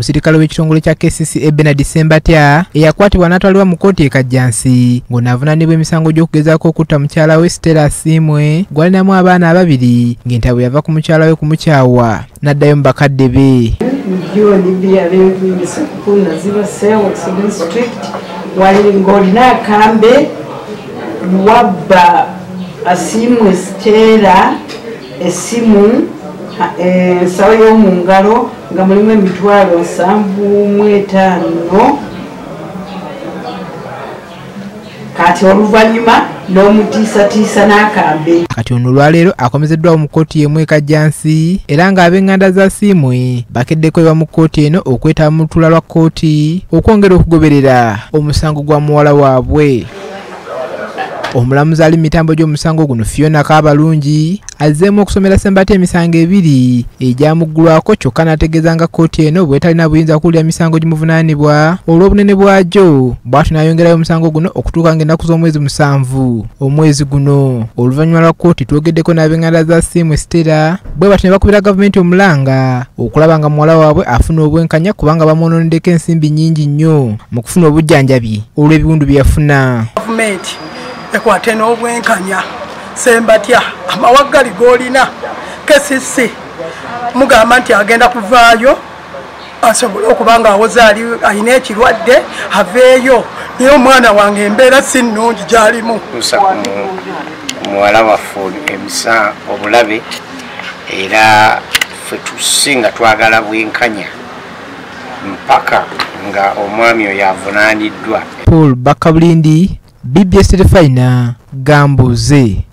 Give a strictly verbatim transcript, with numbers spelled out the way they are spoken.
omusirikale w'ekitongole kya K C C A Bernard Sembatya eyakwatibwa n'atwalibwa mu kkooti e Kajjansi ng'onaavunaanibwa emisango gy'okugezaako okutta mukyala we Stella Asiimwe gw'alinamu abaana ababiri ng'entabo yava ku mukyala we kumukyawa n'addayo mu bakadde be. Ng'olina akambe wabba Asiimwe Stella essimu ensawo y'omu ngalo nga mulimu emitwalo nsanvu mu etaano kati oluvannyuma n'omutiisatiisa n'akambe. Kati ono olwaleero akomezeddwawo mu kkooti y'emu e Kajjansi era ng'ab'eŋŋanda za Asiimwe bakeddeko ewa mu kkooti eno okwetaba mu lutuula lwa kkooti okwongera okugoberera omusango gwa muwala waabwe. Omulamuzi ali mu mitambo gy'omusango guno Fiona Kaabalungi azzeemu okusomera Sembatya emisango ebiri egyamuggulwako kyokka n'ategeeza nga kkooti eno bw'etalina buyinza kuwulira misango gimuvunaanibwa olw'obunene bwagyo bw'atyo n'ayongerayo omusango guno okutuuka ng'ennaku z'omwezi musanvu omwezi guno. Oluvannyuma lwa kkooti twogeddeko n'ab'eŋŋanda za Asiimwe Stella bwe batyo ne bakubira gavumenti omulanga okulaba nga muwala waabwe afuna obwenkanya kubanga bamwononeddeko ensimbi nnyingi nnyo mu kufuna obujjanjabi olw'ebiwundu bye yafuna. Ekwate n'obwenkanya Sembatya amawaggali g'olina K C C mugamba nti agenda kuvaayo asobole okuba ng'awoze ali alina ekirwadde aveeyo naye omwana wange embeera si nnungi gy'alimu. Tuusa ku muwala waffe emisa obulabe era ffe tusinga twagala bwenkanya mpaka nga omwami oyo avunaaniddwa. Paul Bakabulindi, B B S Terefayina, Gambuuze.